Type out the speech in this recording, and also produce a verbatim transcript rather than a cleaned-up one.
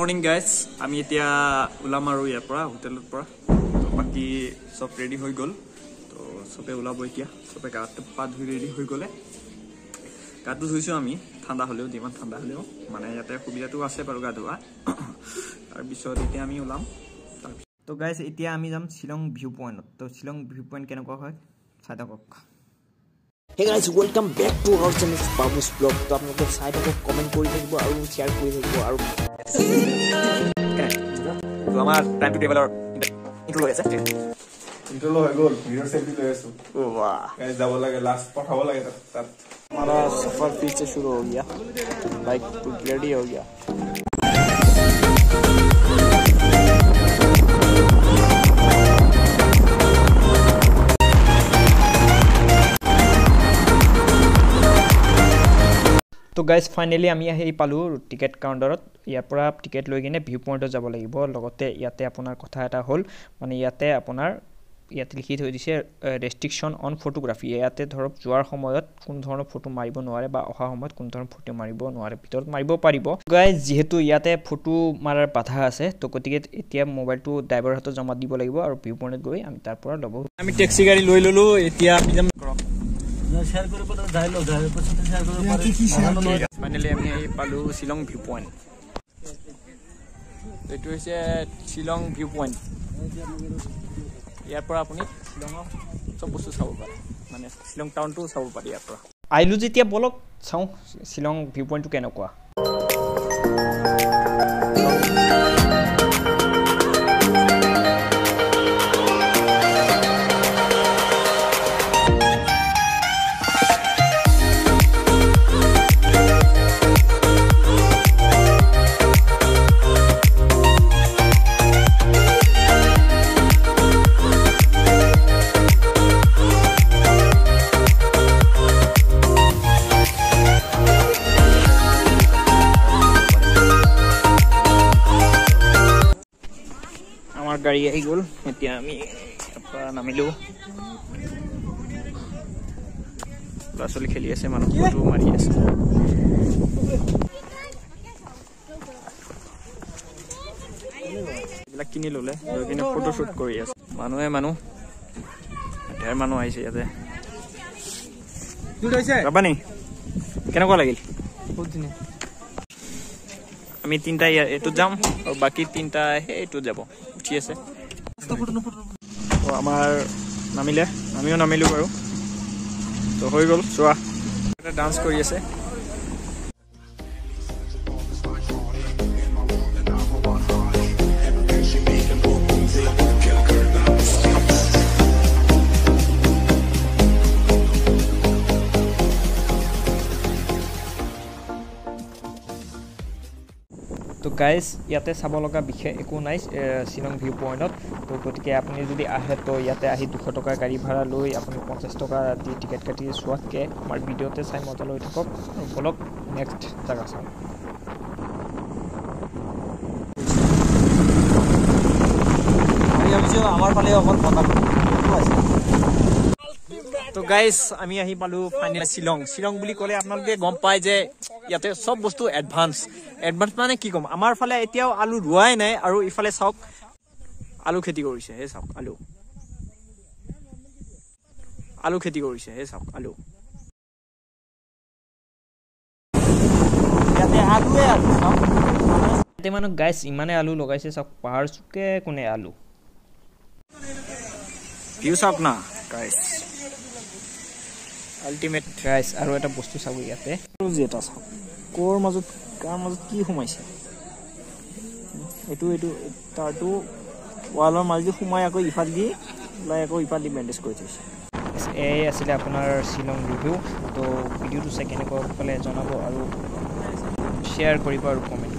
morning guys. আমি এতিয়া উলাম আৰু ইয়াৰ পৰা হোটেলৰ পৰা তো বাকি সব ৰেডি হৈ গল তো সবে উলাব এতিয়া সবে গাটো পা ধুই ৰেডি হৈ গলে গাটো ধুইছো আমি ঠাণ্ডা হলেও দিমান ঠাণ্ডা হলেও মানে ইয়াতে সুবিধাটো আছে বাৰু গা ধোৱা তাৰ পিছত এতিয়া আমি উলাম তো গাইস এতিয়া আমি যাম শিলং ভিউ পয়েন্ট তো শিলং ভিউ পয়েন্ট কেনেকুৱা হয় চাই থাকক Hey guys, welcome back to our channel BABU'S vlog. तो आप लोग साइड में कमेंट कर दीजिए और शेयर कर दीजिए और तो हमारा टाइम टू टेबल और इंट्रो हो गया इंट्रो हो गया वीडियो सेल्फी ले आसो ओ वाह गाइस যাব লাগে লাস্ট পঠাব লাগে তাত हमारा सफर फिर से शुरू हो गया बाइक रेडी हो गया तो गाइस फाइनली আমি আহি পালো টিকেট কাউন্টাৰত ইয়াৰ পৰা টিকেট লৈ কিনে ভিউ পইণ্টত যাব লাগিব লগতে ইয়াতে আপোনাৰ কথা এটা হ'ল মানে ইয়াতে আপোনাৰ ইয়াতে লিখি থৈ দিছে ৰেষ্ট্ৰিকশন অন ফটোগ্ৰাফি ইয়াতে ধৰক যোৱাৰ সময়ত কোন ধৰণৰ ফটো মাৰিব নোৱাৰে বা অহা সময়ত কোন ধৰণৰ ফটো মাৰিব নোৱাৰে ভিতৰত মাৰিব পাৰিব গাইস যেহেতু ইয়াতে ফটো মাৰাৰ বাধা আছে তো গতিকে এতিয়া মোবাইলটো ড্ৰাইভাৰৰ হাতত জমা দিব লাগিব আৰু ভিউ পইণ্টত গৈ আমি তাৰ পৰা ল'ব আমি ট্যাক্সি গাড়ী লৈ ললো এতিয়া আমি যাম शेयर करे पर जाय लो जाय पर शेयर करे पर फाइनली আমি এই পালো শিলং ভিউ পয়েন্ট এটো হৈছে শিলং ভিউ পয়েন্ট ইয়াৰ পৰা আপুনি শিলংৰ সব বস্তু চাব পাৰে মানে শিলং টাউনটো চাব পাৰে ইয়াৰ পৰা আইলু যেতিয়া বলক চাও শিলং ভিউ পয়েন্টটো কেনেকুৱা গাড়ী আহি গল এতিয়া আমি আপোনাৰ নামিলো লাসলি খেলি আছে মানুহ ফটো মাৰি আছে এইবিলাক কিনি ললে লৈ কিনে ফটো শুট কৰি আছে মানুহে মানুহ ঢেৰ মানুহ আহিছে ইয়াতে দুট হৈছে যাবানি কেনেকুৱা লাগিল বহুত দিনে আমি তিনটা এটো যাম আৰু বাকি তিনটা এইটো যাব উঠি আছে তো আমাৰ নামিলে আমিও নামিলো বাৰু তো হৈ গল চোৱা এটা ডান্স কৰি আছে তো গাইস ইয়াতে চাব লগা বিশেষ একো নাই শিলং ভিউ পয়েন্টত তো গতিকে আপুনি যদি আহে তো ইয়াতে আহি দুশ টকা গাড়ী ভাড়া লৈ আপুনি পঞ্চাছ টকা দি টিকেট কাটি চোৱাতকৈ আমাৰ ভিডিঅ'তে চাই মজা লৈ থাকক আৰু বলক নেক্সট জাগা চাওঁ আমার ফালে অকল কথা আছে তো গাইস আমি আহি পালো ফাইনেল শিলং শিলং বুলি ক'লে আপোনালোকে গম পায় যে ইয়াতে সব বস্তু এডভান্স এডভান্স মানে কি কম আমাৰ ফালে এতিয়াও আলু ৰুৱাই নাই আৰু ইফালে চাওক আলু খেতি কৰিছে হে চাওক আলু আলু খেতি কৰিছে হে চাওক আলু ইয়াতে আলুৱে আলু চাওক ইয়াতে মানে গাইস ইমানে আলু লগাইছে চাওক পাহাৰ চুকে কোনে আলু ভিউ চাওক না গাইস আল্টিমেট গাইস আৰু এটা বস্তু চাব ইয়াতে যেটা চাওক কোৰ মাজত কাৰ মাজত কি সোমাইছে এটো এটো তাৰটো ওয়ালৰ মাজদি সোমাই আকৌ ইফাল দি লাই আকৌ ইফাল দি বেন্ডেজ কৰি থৈছে এই আছিল আপোনাৰ শিলং ৰিভিউ তো ভিডিওটো চাই কেনেকুৱা পালে জনাব আৰু শেয়াৰ কৰিব আৰু কমেন্ট